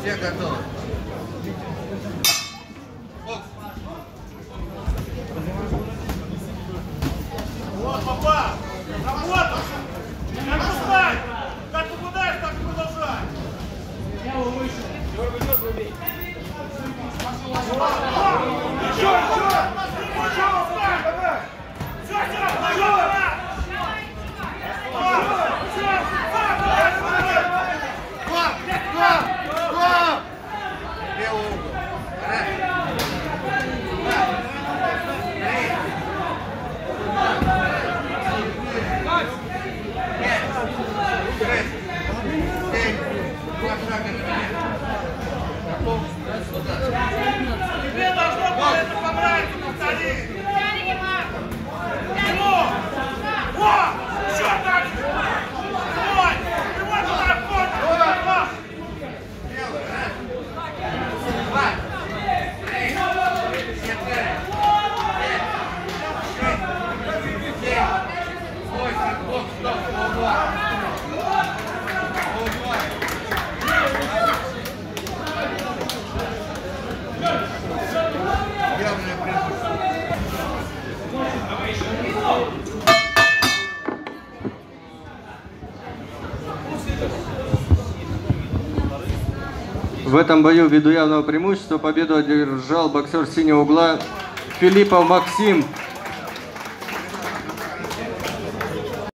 Все готовы. Вот, папа! Работа! Как встать! Как попадаешь, так и продолжай! Дергай, бей! Еще! Встань! Все! Тебе должно было это понравиться, повтори! О! Еще так! Прямой! Прямой туда входит! В этом бою ввиду явного преимущества победу одержал боксер синего угла Филиппов Максим.